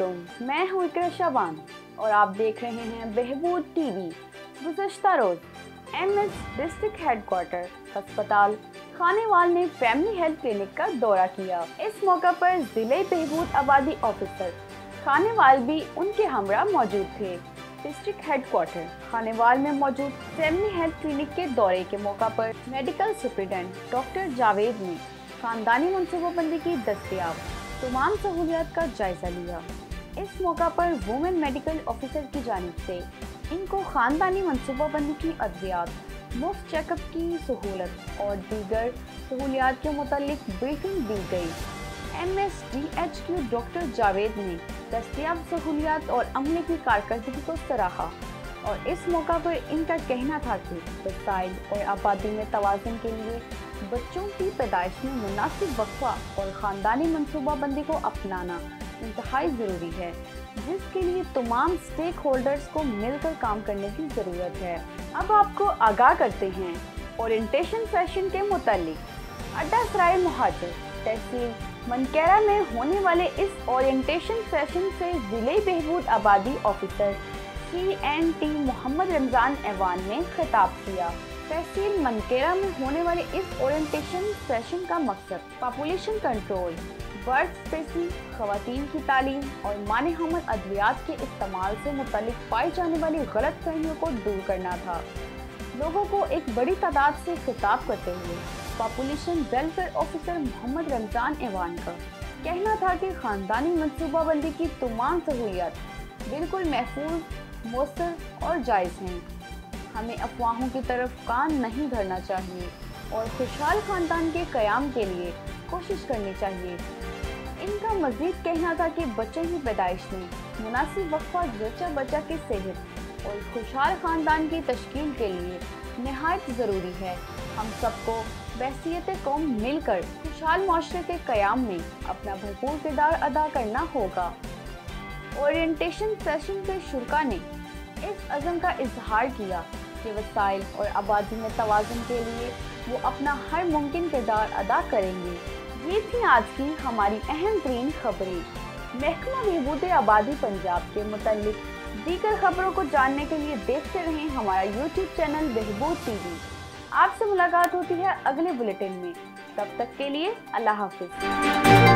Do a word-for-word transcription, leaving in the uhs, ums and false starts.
वालेकुम, मैं हूँ इकरा शाबान और आप देख रहे हैं बहबूद टीवी। गुज़श्ता रोज एमएस डिस्ट्रिक्ट हेडक्वार्टर अस्पताल खानेवाल ने फैमिली हेल्थ क्लिनिक का दौरा किया। इस मौका पर जिले बहबूद आबादी ऑफिसर खानेवाल भी उनके हमरा मौजूद थे। डिस्ट्रिक्ट हेडक्वार्टर खानेवाल में मौजूद फैमिली हेल्थ क्लिनिक के दौरे के मौका पर मेडिकल सुप्रिटेंडेंट डॉक्टर जावेद ने खानदानी मनसूबाबंदी की दस्तयाब तमाम सहूलियात का जायजा लिया। इस मौका पर वुमेन मेडिकल ऑफिसर की जानिब से इनको खानदानी मनसूबाबंदी की अद्वियात, मुफ्त चेकअप की सहूलत और दीगर सहूलियात के मुतालिक ब्रीफिंग दी गई। M S D H Q doctor Javed ने दस्तयाब सहूलियात और अमले की कारकर्दगी को सराहा और इस मौका पर इनका कहना था कि वसाइल और आबादी में तवाज़ुन के लिए बच्चों की पैदाइश में मुनासिब वक्फा और ख़ानदानी मनसूबाबंदी को अपनाना इंतहाई ज़रूरी है, जिसके लिए तमाम स्टेक होल्डर्स को मिलकर काम करने की ज़रूरत है। अब आपको आगाह करते हैं ओरिएंटेशन सेशन के मुतालिक। अड्डा सराय मुहाजिर तहसील मनकेरा में होने वाले इस ओरिएंटेशन सेशन से ज़िले बहबूद आबादी officer C N T Mohammad Ramzan Aiwan ने खिताब किया। तहसील मनकेरा में होने वाले इस ओरिएंटेशन सेशन का मकसद पॉपुलेशन कंट्रोल, बर्थ स्पेसिंग, खवातीन की तालीम और माने हमल अद्वियात के इस्तेमाल से मुतालिक पाई जाने वाली गलत फहमियों को दूर करना था। लोगों को एक बड़ी तादाद से खिताब करते हुए population welfare officer Mohammad Ramzan Aiwan का कहना था कि ख़ानदानी मनसूबाबंदी की तमाम सहूलियात बिल्कुल महफूज, मौसर और जायज़ हैं। हमें अफवाहों की तरफ कान नहीं धरना चाहिए और खुशहाल ख़ानदान के क़याम के लिए कोशिश करनी चाहिए। इनका मज़ीद कहना था कि बच्चों की पैदाइश में मुनासिब वक्फा जच्चा बच्चा की सेहत और खुशहाल ख़ानदान की तश्कील के लिए नहायत ज़रूरी है। हम सबको बहसीयत कौम मिलकर खुशहाल माशरे के क़याम में अपना भरपूर किरदार अदा करना होगा। ओरिएंटेशन सेशन के शुरका ने इस अज़म का इजहार किया कि वसाइल और आबादी में तवाज़ुन के लिए वो अपना हर मुमकिन किरदार अदा करेंगे। ये थी आज की हमारी अहम तरीन खबरें। महकमा बहबूद आबादी पंजाब के मुतालिक दीगर खबरों को जानने के लिए देखते रहें हमारा यूट्यूब चैनल बहबूद टीवी। आपसे मुलाकात होती है अगले बुलेटिन में। तब तक के लिए अल्लाह हाफिज़।